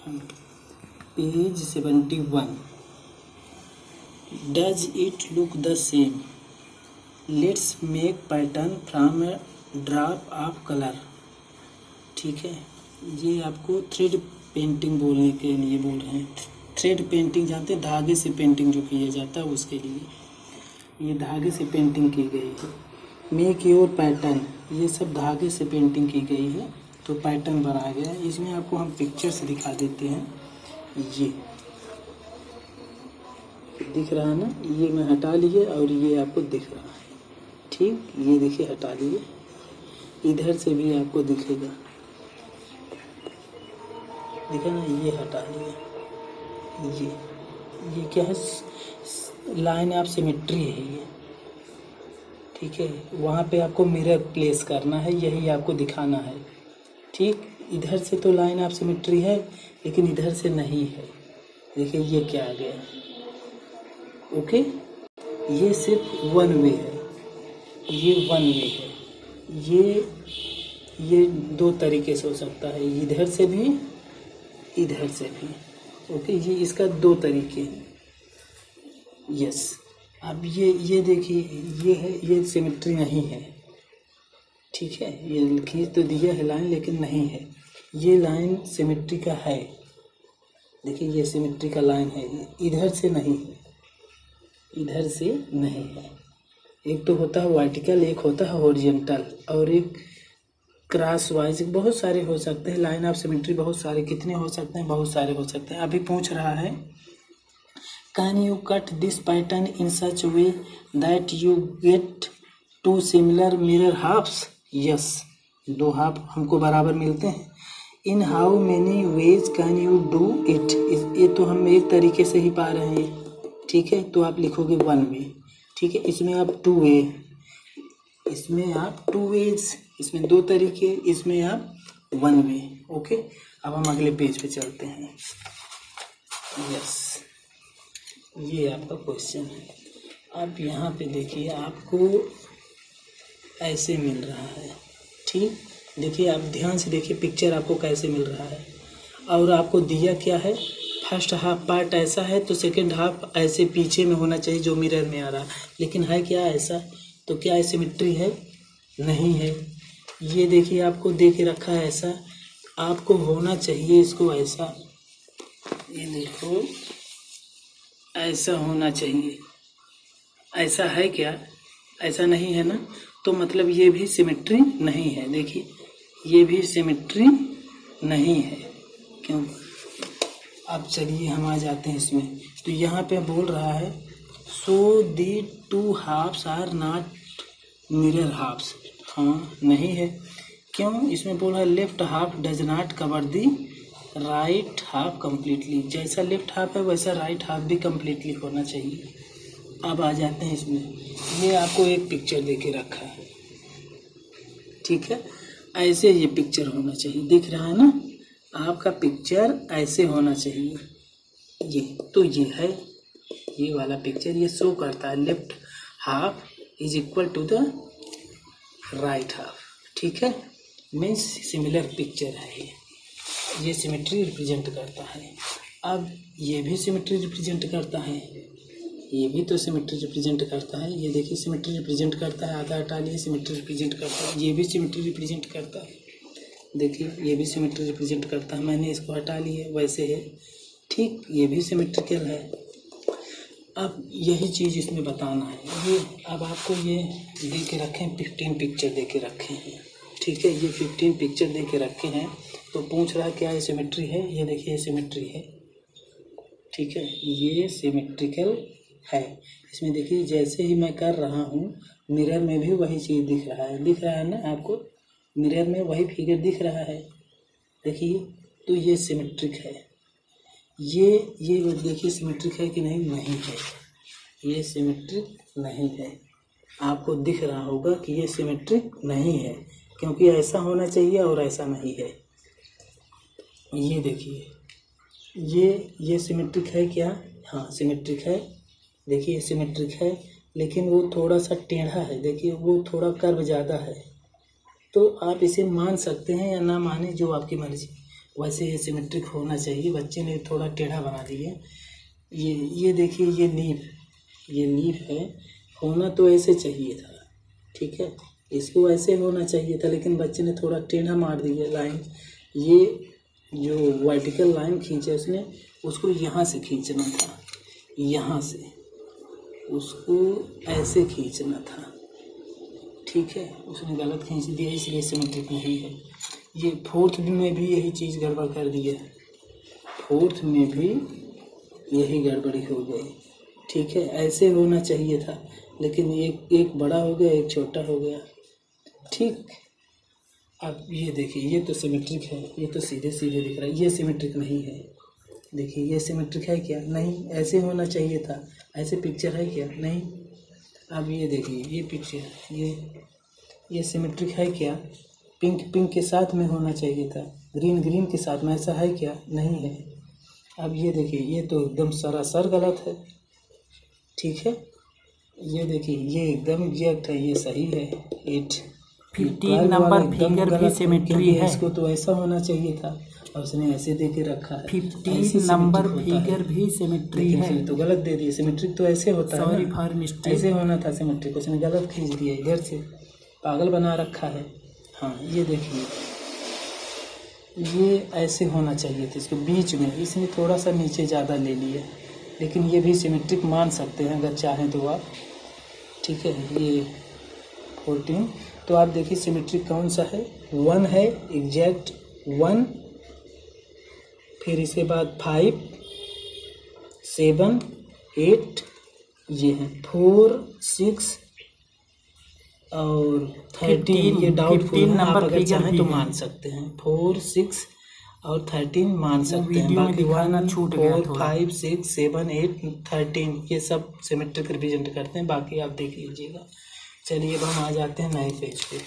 Page 71। Does it look the same? Let's make pattern from a drop of colour. ठीक है, ये आपको thread painting बोलने के लिए बोल रहे हैं। थ्रेड पेंटिंग जानते हैं, धागे से पेंटिंग जो किया जाता है उसके लिए। ये धागे से पेंटिंग की गई है। मेक योर पैटर्न, ये सब धागे से पेंटिंग की गई है तो पैटर्न बनाया गया है। इसमें आपको हम पिक्चर से दिखा देते हैं। ये दिख रहा है ना, ये मैं हटा लिए और ये आपको दिख रहा है। ठीक, ये देखिए हटा लिए, इधर से भी आपको दिखेगा, देखा ना, ये हटा लिया। ये क्या है, लाइन ऑफ सिमेट्री है ये। ठीक है, वहाँ पे आपको मिरर प्लेस करना है, यही आपको दिखाना है। ठीक, इधर से तो लाइन ऑफ सिमेट्री है लेकिन इधर से नहीं है। देखिए ये क्या आ गया। ओके, ये सिर्फ वन वे है, ये वन वे है। ये दो तरीके से हो सकता है, इधर से भी इधर से भी। ओके, ये इसका दो तरीके हैं। यस, अब ये देखिए, ये है, ये सिमेट्री नहीं है। ठीक है, ये खींच तो दिया है लाइन लेकिन नहीं है। ये लाइन सिमेट्री का है, देखिए ये सिमेट्री का लाइन है, इधर से नहीं है, इधर से नहीं है। एक तो होता है वर्टिकल, एक होता है हॉरिजॉन्टल, और एक क्रॉस वाइज। बहुत सारे हो सकते हैं लाइन ऑफ सिमेट्री, बहुत सारे। कितने हो सकते हैं? बहुत सारे हो सकते हैं। अभी पूछ रहा है can you cut this pattern in such way that you get two similar mirror halves? Yes, दो हाफ हमको बराबर मिलते हैं। In how many ways can you do it? ये तो हम एक तरीके से ही पा रहे हैं। ठीक है, तो आप लिखोगे वन वे। ठीक है, इसमें आप टू वे, इसमें आप टू वेज, इसमें दो तरीके, इसमें आप वन वे। ओके, अब हम अगले पेज पे चलते हैं। यस, ये आपका क्वेश्चन है। अब यहाँ पे देखिए, आपको ऐसे मिल रहा है। ठीक, देखिए आप ध्यान से देखिए पिक्चर आपको कैसे मिल रहा है। और आपको दिया क्या है, फर्स्ट हाफ पार्ट ऐसा है तो सेकंड हाफ ऐसे पीछे में होना चाहिए जो मिरर में आ रहा है, लेकिन है क्या ऐसा? तो क्या सिमेट्री है? नहीं है। ये देखिए आपको दे के रखा है ऐसा, आपको होना चाहिए इसको ऐसा। ये देखो ऐसा होना चाहिए, ऐसा है क्या? ऐसा नहीं है ना, तो मतलब ये भी सिमेट्री नहीं है। देखिए ये भी सिमेट्री नहीं है। क्यों? अब चलिए हम आ जाते हैं इसमें। तो यहाँ पे बोल रहा है so the two halves are not mirror halves. हाँ, नहीं है। क्यों? इसमें बोल रहा है left half does not cover the right half completely. जैसा लेफ्ट हाफ है वैसा राइट हाफ भी कम्प्लीटली होना चाहिए। अब आ जाते हैं इसमें। ये आपको एक पिक्चर दे के रखा है। ठीक है, ऐसे ये पिक्चर होना चाहिए, दिख रहा है ना? आपका पिक्चर ऐसे होना चाहिए। ये तो ये है, ये वाला पिक्चर ये शो करता है left half is equal to the right half. ठीक है, मीन्स सिमिलर पिक्चर है ये सिमेट्री रिप्रेजेंट करता है। अब ये भी सिमेट्री रिप्रेजेंट करता है, ये भी तो सिमेट्री रिप्रेजेंट करता है। ये देखिए सिमेट्री रिप्रेजेंट करता है, आधा हटा लिए, सिमेट्री रिप्रेजेंट करता है। ये भी सिमेट्री रिप्रेजेंट करता है, देखिए ये भी सिमेट्री रिप्रेजेंट करता है। मैंने इसको हटा लिए, वैसे है। ठीक, ये भी सिमेट्रिकल है। अब यही चीज़ इसमें बताना है। ये अब आपको ये दे के रखे हैं, 15 पिक्चर दे के रखे हैं। ठीक है, ये 15 पिक्चर दे के रखे हैं। तो पूछ रहा है क्या ये सिमेट्री है? ये देखिए ये सिमेट्री है। ठीक है, ये सिमेट्रिकल है। इसमें देखिए जैसे ही मैं कर रहा हूँ मिरर में भी वही चीज़ दिख रहा है। दिख रहा है ना आपको? मिरर में वही फिगर दिख रहा है। देखिए, तो ये सिमेट्रिक है। ये देखिए सिमेट्रिक है कि नहीं? नहीं है, ये सिमेट्रिक नहीं है। आपको दिख रहा होगा कि ये सिमेट्रिक नहीं है, क्योंकि ऐसा होना चाहिए और ऐसा नहीं है। ये देखिए, ये सिमेट्रिक है क्या? हाँ सिमेट्रिक है। देखिए सिमेट्रिक है, लेकिन वो थोड़ा सा टेढ़ा है। देखिए वो थोड़ा कर्व ज़्यादा है। तो आप इसे मान सकते हैं या ना माने, जो आपकी मर्जी। वैसे ये सिमेट्रिक होना चाहिए। बच्चे ने थोड़ा टेढ़ा बना दिया। ये देखिए, ये लीफ है, होना तो ऐसे चाहिए था, ठीक है, इसको ऐसे होना चाहिए था, लेकिन बच्चे ने थोड़ा टेढ़ा मार दिया लाइन। ये जो वर्टिकल लाइन खींचे उसने, उसको यहाँ से खींचना था, यहाँ से उसको ऐसे खींचना था, ठीक है, उसने गलत खींच दिया, इसलिए सिमेट्रिक नहीं है। ये फोर्थ में भी यही चीज़ गड़बड़ कर दी है, फोर्थ में भी यही गड़बड़ी हो गई, ठीक है। ऐसे होना चाहिए था, लेकिन एक बड़ा हो गया, एक छोटा हो गया, ठीक। अब ये देखिए, ये तो सिमेट्रिक है, ये तो सीधे सीधे दिख रहा है, ये सिमेट्रिक नहीं है। देखिए ये सिमेट्रिक है क्या? नहीं, ऐसे होना चाहिए था। ऐसे पिक्चर है क्या? नहीं। अब ये देखिए, ये पिक्चर, ये सिमेट्रिक है क्या? पिंक के साथ में होना चाहिए था, ग्रीन के साथ में, ऐसा है क्या? नहीं है। अब ये देखिए, ये तो एकदम सरासर गलत है, ठीक है। ये देखिए, ये एकदम एग्जैक्ट है, ये सही है। 15 नंबर फिगर भी सिमेट्री है, इसको तो ऐसा होना चाहिए था और उसने ऐसे दे के रखा है। 15 नंबर फिगर भी सिमेट्री है, तो गलत दे दिए। सिमेट्रिक तो ऐसे होता है, सॉरी फॉर मिस्टेक, ऐसे होना था सिमेट्रिक, उसने गलत खींच दिया, इधर से पागल बना रखा है। हाँ, ये देखिए, ये ऐसे होना चाहिए था, इसको बीच में, इसने थोड़ा सा नीचे ज़्यादा ले लिया, लेकिन ये भी सिमेट्रिक मान सकते हैं अगर चाहें तो आप, ठीक है। ये 14, तो आप देखिए सिमेट्रिक कौन सा है? 1 है, एग्जैक्ट 1, फिर इसके बाद 5, 7, 8, ये है 4, 6 और 13, ये डाउटफुल है, आप अगर चाहें तो मान सकते हैं। 4, 6 और 13 मान सकते हैं, बाकी 1, 4, 5, 6, 7, 8, 13 ये सब सिमेट्रिक रिप्रेजेंट करते हैं, बाकी आप देख लीजिएगा। चलिए अब हम आ जाते हैं नए पेज पे।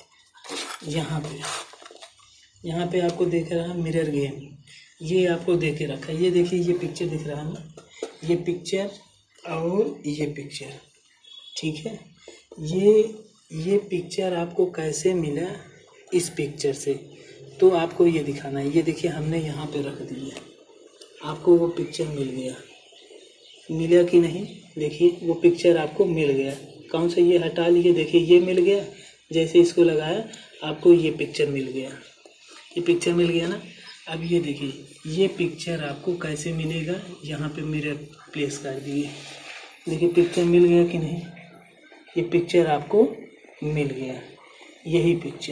यहाँ पे आपको दिख रहा है मिरर गेम, ये आपको दे के रखा है। ये देखिए, ये पिक्चर दिख रहा है ना, ये पिक्चर और ये पिक्चर, ठीक है। ये पिक्चर आपको कैसे मिला इस पिक्चर से, तो आपको ये दिखाना है। ये देखिए, हमने यहाँ पे रख दिया, आपको वो पिक्चर मिला कि नहीं? देखिए वो पिक्चर आपको मिल गया। कौन सा? ये हटा लिए, देखिए ये मिल गया, जैसे इसको लगाया आपको ये पिक्चर मिल गया, ये पिक्चर मिल गया ना। अब ये देखिए, ये पिक्चर आपको कैसे मिलेगा? यहाँ पे मिरर प्लेस कर दिए, देखिए पिक्चर मिल गया कि नहीं? ये पिक्चर आपको मिल गया, यही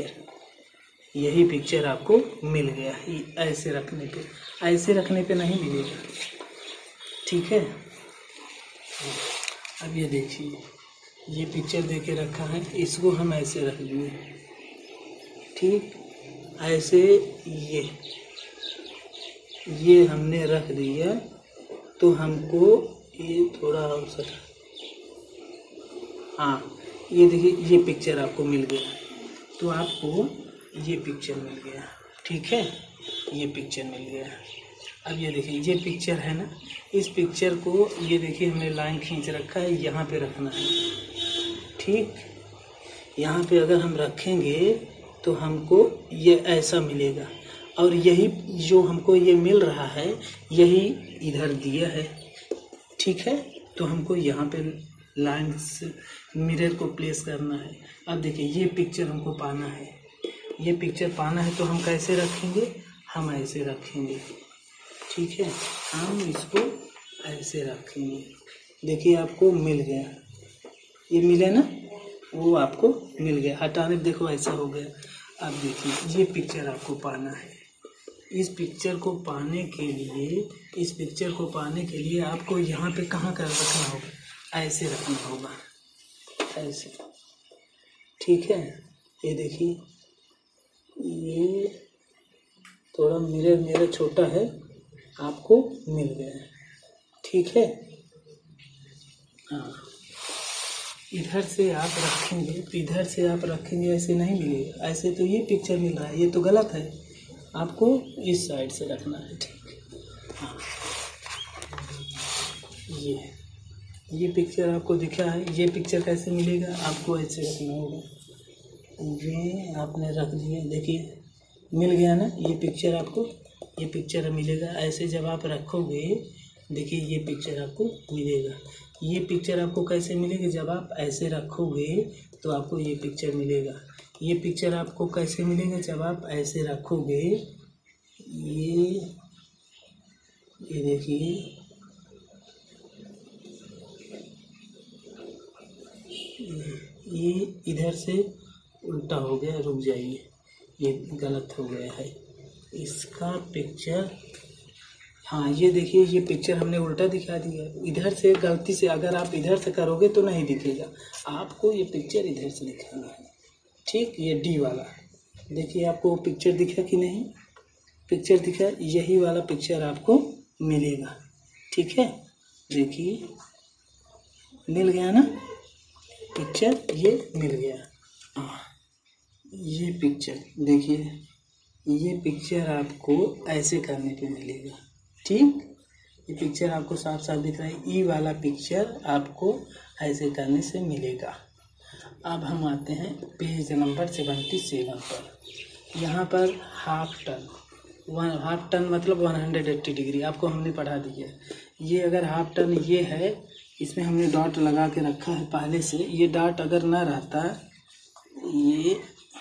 पिक्चर आपको मिल गया। ऐसे रखने पे नहीं मिलेगा, ठीक है। अब ये देखिए, ये पिक्चर दे के रखा है, इसको हम ऐसे रख दिए, ठीक, ऐसे ये हमने रख दिया, तो हमको ये थोड़ा और सा, हाँ ये देखिए, ये पिक्चर आपको मिल गया, तो आपको ये पिक्चर मिल गया, ठीक है, ये पिक्चर मिल गया। अब ये देखिए, ये पिक्चर है ना, इस पिक्चर को ये देखिए हमने लाइन खींच रखा है, यहाँ पे रखना है, ठीक। यहाँ पे अगर हम रखेंगे तो हमको ये ऐसा मिलेगा, और यही जो हमको ये मिल रहा है, यही इधर दिया है, ठीक है। तो हमको यहाँ पे लाइन से मिरर को प्लेस करना है। अब देखिए, ये पिक्चर हमको पाना है, ये पिक्चर पाना है, तो हम कैसे रखेंगे? हम ऐसे रखेंगे, ठीक है, हम इसको ऐसे रखेंगे। देखिए आपको मिल गया, ये मिले ना, वो आपको मिल गया। हटाने देखो ऐसा हो गया। अब देखिए, ये पिक्चर आपको पाना है। इस पिक्चर को पाने के लिए आपको यहाँ पे कहाँ कर रखना होगा? ऐसे रखना होगा, ऐसे, ठीक है। ये देखिए, ये थोड़ा मिरर छोटा है, आपको मिल गया, ठीक है। हाँ, इधर से आप रखेंगे, ऐसे नहीं मिलेगा, ऐसे तो ये पिक्चर मिल रहा है, ये तो गलत है, आपको इस साइड से रखना है, ठीक। हाँ, ये पिक्चर आपको दिखा है, ये पिक्चर कैसे मिलेगा? आपको ऐसे रखना होगा, ये आपने रख दिया, देखिए मिल गया ना, ये पिक्चर आपको ये पिक्चर मिलेगा। ऐसे जब आप रखोगे, देखिए ये पिक्चर आपको मिलेगा। ये पिक्चर आपको कैसे मिलेगी? जब आप ऐसे रखोगे तो आपको ये पिक्चर मिलेगा। ये पिक्चर आपको कैसे मिलेगा? जब आप ऐसे रखोगे, ये देखिए, ये इधर से उल्टा हो गया, रुक जाइए, ये गलत हो गया है इसका पिक्चर। हाँ ये देखिए, ये पिक्चर हमने उल्टा दिखा दिया। इधर से गलती से अगर आप इधर से करोगे तो नहीं दिखेगा, आपको ये पिक्चर इधर से दिखाना है। ठीक, ये डी वाला देखिए, आपको पिक्चर दिखा कि नहीं? पिक्चर दिखा, यही वाला पिक्चर आपको मिलेगा। ठीक है, देखिए मिल गया ना पिक्चर, ये मिल गया। हाँ, ये पिक्चर देखिए, ये पिक्चर आपको ऐसे करने पे मिलेगा। ठीक, ये पिक्चर आपको साफ साफ दिख रहा है। ई वाला पिक्चर आपको ऐसे करने से मिलेगा। अब हम आते हैं पेज नंबर 77 पर। यहाँ पर हाफ टर्न मतलब 180 डिग्री आपको हमने पढ़ा दिया। ये अगर हाफ टर्न ये है, इसमें हमने डॉट लगा के रखा है पहले से। ये डॉट अगर ना रहता, ये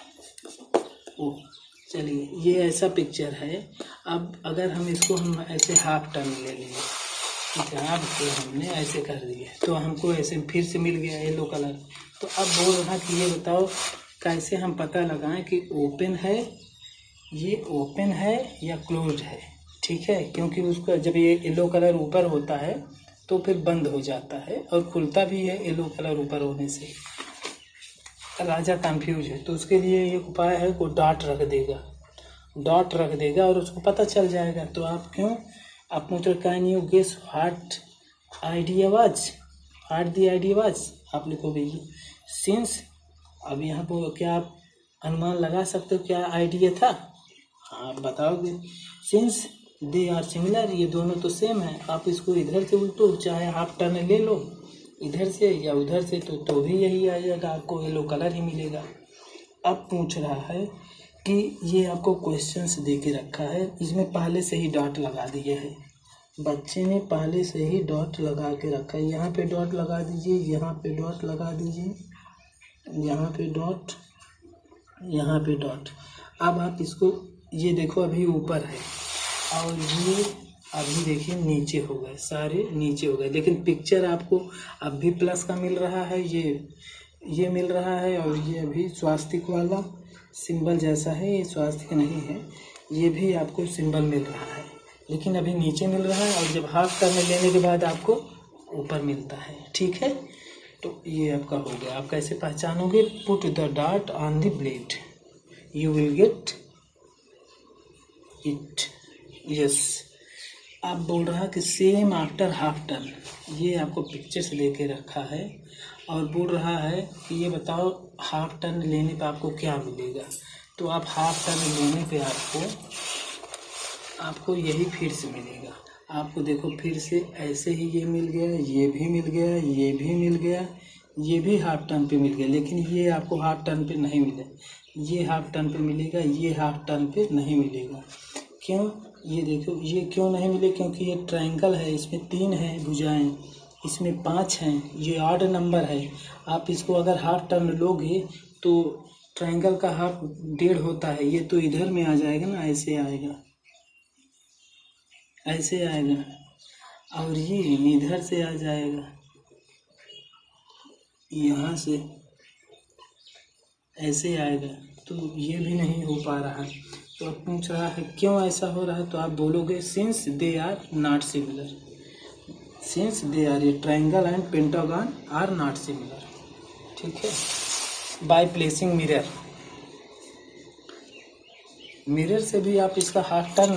चलिए, ये ऐसा पिक्चर है। अब अगर हम इसको ऐसे हाफ टर्न ले लेंगे, जहाँ पे हमने ऐसे कर दिए तो हमको ऐसे फिर से मिल गया येलो कलर। तो अब बोल रहा कि ये बताओ कैसे हम पता लगाएं कि ओपन है, ये ओपन है या क्लोज्ड है। ठीक है, क्योंकि उसका जब ये येलो कलर ऊपर होता है तो फिर बंद हो जाता है और खुलता भी है येलो कलर ऊपर होने से। राजा कंफ्यूज है तो उसके लिए एक उपाय है, वो डॉट रख देगा और उसको पता चल जाएगा। तो आप पूछ रहे can you guess what idea was, आप लिखोगे ये सिंस। अब यहाँ पर क्या आप अनुमान लगा सकते हो क्या आइडिया था? आप बताओगे। सिंस दे आर सिमिलर, ये दोनों तो सेम है। आप इसको इधर से उल्टो, चाहे हाफ टर्न ले लो इधर से या उधर से, तो भी यही आएगा, आपको येलो कलर ही मिलेगा। अब पूछ रहा है कि ये आपको क्वेश्चंस दे के रखा है, इसमें पहले से ही डॉट लगा दिए है। बच्चे ने पहले से ही डॉट लगा के रखा है। यहाँ पे डॉट लगा दीजिए, यहाँ पे डॉट लगा दीजिए, यहाँ पे डॉट, यहाँ पे डॉट। अब आप इसको, ये देखो अभी ऊपर है और ये अभी देखिए नीचे हो गए, सारे नीचे हो गए। लेकिन पिक्चर आपको अब भी प्लस का मिल रहा है, ये मिल रहा है। और ये अभी स्वास्तिक वाला सिंबल जैसा है, ये स्वास्तिक नहीं है, ये भी आपको सिंबल मिल रहा है, लेकिन अभी नीचे मिल रहा है। और जब हाफ टर्न लेने के बाद आपको ऊपर मिलता है। ठीक है, तो ये आपका हो गया। आप कैसे पहचानोगे? Put the dot on the blade, you will get it. Yes, आप बोल रहा कि सेम आफ्टर हाफ टर्न, ये आपको पिक्चर से लेके रखा है और बोल रहा है कि ये बताओ हाफ टर्न लेने पे आपको क्या मिलेगा। तो आप हाफ टर्न लेने पे आपको यही फिर से मिलेगा। आपको देखो फिर से ऐसे ही ये मिल गया, ये भी मिल गया, ये भी मिल गया, ये भी हाफ टर्न पे मिल गया। लेकिन ये आपको हाफ टर्न पे नहीं मिले, ये हाफ टर्न पे मिलेगा, ये हाफ टर्न पे नहीं मिलेगा। क्यों? ये देखो, ये क्यों नहीं मिले? क्योंकि ये ट्रायंगल है, इसमें 3 हैं भुजाएं, इसमें 5 हैं, ये ऑड नंबर है। आप इसको अगर हाफ टर्न लोगे तो ट्रायंगल का हाफ 1.5 होता है, ये तो इधर में आ जाएगा ना, ऐसे आएगा, ऐसे आएगा, और ये इधर से आ जाएगा, यहाँ से ऐसे आएगा। तो ये भी नहीं हो पा रहा है। तो अब पूछ रहा है क्यों ऐसा हो रहा है? तो आप बोलोगे since they are not similar, since they are, ये triangle and pentagon are not similar. ठीक है, बाय प्लेसिंग मिरर से भी आप इसका हाफ टर्न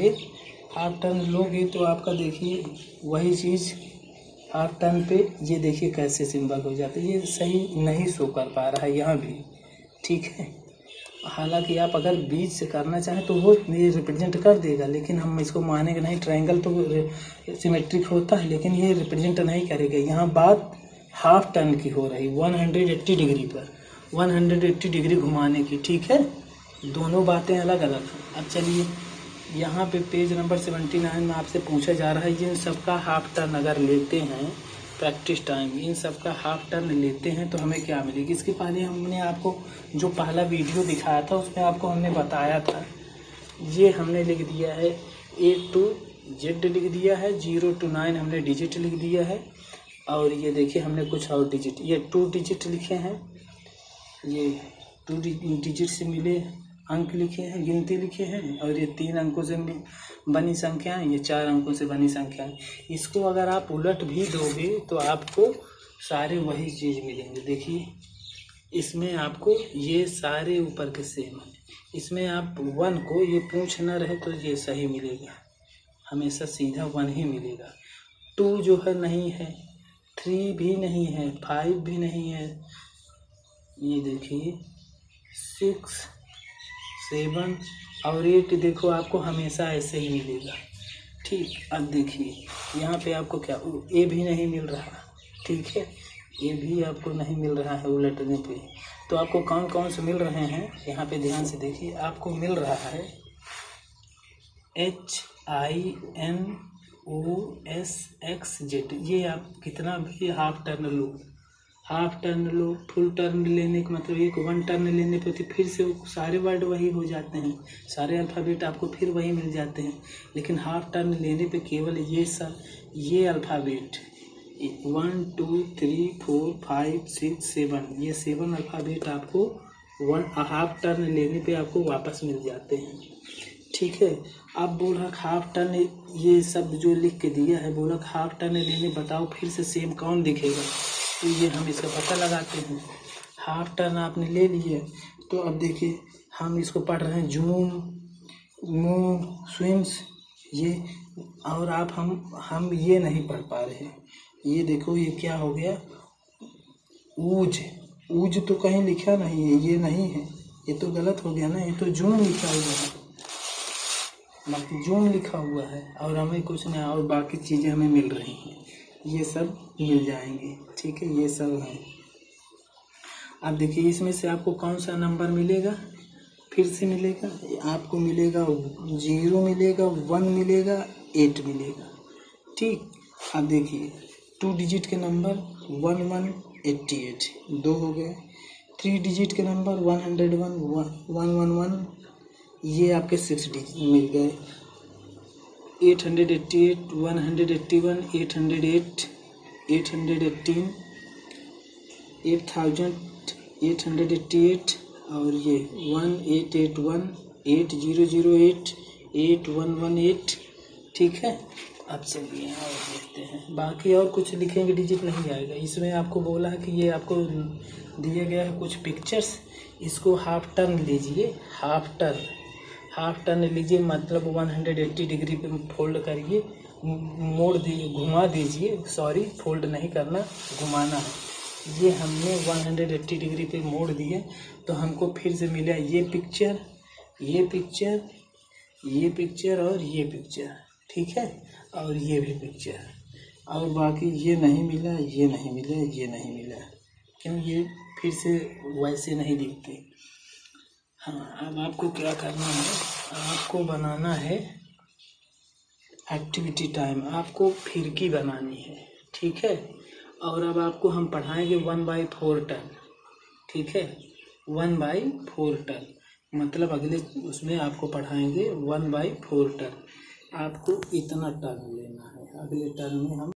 लोगे तो आपका देखिए वही चीज़ हाफ टर्न पे, ये देखिए कैसे सिंबल हो जाते हैं। ये सही नहीं शो कर पा रहा है यहाँ भी। ठीक है, हालांकि आप अगर बीच से करना चाहें तो वो ये रिप्रेजेंट कर देगा, लेकिन हम इसको मानेंगे नहीं। ट्रायंगल तो सिमेट्रिक होता है, लेकिन ये रिप्रेजेंट नहीं करेगा। यहाँ बात हाफ टर्न की हो रही, 180 डिग्री पर, 180 डिग्री घुमाने की। ठीक है, दोनों बातें अलग अलग हैं। अब चलिए यहाँ पे पेज नंबर 79 में आपसे पूछा जा रहा है जिन सबका हाफ टर्न अगर लेते हैं प्रैक्टिस टाइम, इन सबका हाफ टर्न लेते हैं तो हमें क्या मिलेगी। इसके पहले हमने आपको जो पहला वीडियो दिखाया था उसमें आपको हमने बताया था, ये हमने लिख दिया है A to Z लिख दिया है, 0 to 9 हमने डिजिट लिख दिया है। और ये देखिए हमने कुछ और डिजिट, ये 2 डिजिट लिखे हैं, ये 2 डिजिट से मिले अंक लिखे हैं, गिनती लिखे हैं। और ये 3 अंकों से बनी संख्या है, ये 4 अंकों से बनी संख्या है। इसको अगर आप उलट भी दोगे तो आपको सारे वही चीज़ मिलेंगे। देखिए इसमें आपको ये सारे ऊपर के सेम है। इसमें आप 1 को ये पूछ ना रहे तो ये सही मिलेगा, हमेशा सीधा 1 ही मिलेगा। 2 जो है नहीं है, 3 भी नहीं है, 5 भी नहीं है। ये देखिए 6, 7 और 8 देखो आपको हमेशा ऐसे ही मिलेगा। ठीक, अब देखिए यहाँ पे आपको क्या ए भी नहीं मिल रहा, ठीक है, ये भी आपको नहीं मिल रहा है उलटने पे। तो आपको कौन कौन से मिल रहे हैं यहाँ पे ध्यान से देखिए। आपको मिल रहा है HINOSXZ, ये आप कितना भी हाफ टर्न लो, फुल टर्न लेने का मतलब एक 1 टर्न लेने पे तो फिर से सारे वर्ड वही हो जाते हैं, सारे अल्फ़ाबेट आपको फिर वही मिल जाते हैं। लेकिन हाफ टर्न लेने पे केवल ये अल्फ़ाबेट 1 2 3 4 5 6 7, ये 7 अल्फ़ाबेट आपको हाफ टर्न लेने पे आपको वापस मिल जाते हैं। ठीक है, अब बोल रहा हाफ टर्न, ये सब जो लिख के दिया है, बोला हाफ टर्न लेने बताओ फिर से सेम कौन दिखेगा। तो ये हम इसका पता लगाते हैं। हाफ टर्न आपने ले लिए तो अब देखिए हम इसको पढ़ रहे हैं जूम, मूव, स्विम्स, ये। और आप हम ये नहीं पढ़ पा रहे हैं। ये देखो ये क्या हो गया, ऊज तो कहीं लिखा नहीं है, ये नहीं है, ये तो गलत हो गया ना, ये तो जूम लिखा हुआ है, बाकी जूम लिखा हुआ है और हमें कुछ नहीं, और बाकी चीज़ें हमें मिल रही हैं, ये सब मिल जाएंगे। ठीक है, ये सब है। अब देखिए इसमें से आपको कौन सा नंबर मिलेगा, फिर से मिलेगा आपको, मिलेगा 0 मिलेगा, 1 मिलेगा, 8 मिलेगा। ठीक, अब देखिए 2 डिजिट के नंबर 1188, 2 हो गए। 3 डिजिट के नंबर 101, 111, ये आपके 6 डिजिट मिल गए। 888, 181, 808, 818, 8888 और ये 1881, 8008, 8118। ठीक है, अब चलिए और देखते हैं, बाकी और कुछ लिखेंगे डिजिट नहीं आएगा। इसमें आपको बोला है कि ये आपको दिया गया है कुछ पिक्चर्स, इसको हाफ टर्न लीजिए, हाफ टर्न लीजिए, मतलब 180 डिग्री पे फोल्ड करिए, मोड़ दीजिए, घुमा दीजिए, सॉरी फोल्ड नहीं करना, घुमाना है। ये हमने 180 डिग्री पे मोड़ दिए तो हमको फिर से मिला ये पिक्चर, ये पिक्चर, ये पिक्चर और ये पिक्चर। ठीक है, और ये भी पिक्चर, और बाकी ये नहीं मिला, ये नहीं मिला, ये नहीं मिला, क्यों, ये फिर से वैसे नहीं दिखते। हाँ, अब आपको क्या करना है, आपको बनाना है एक्टिविटी टाइम, आपको फिरकी बनानी है। ठीक है, और अब आपको हम पढ़ाएंगे 1/4 टर्न। ठीक है, 1/4 टर्न मतलब अगले उसमें आपको पढ़ाएंगे 1/4 टर्न। आपको इतना टर्न लेना है, अगले टर्न में हम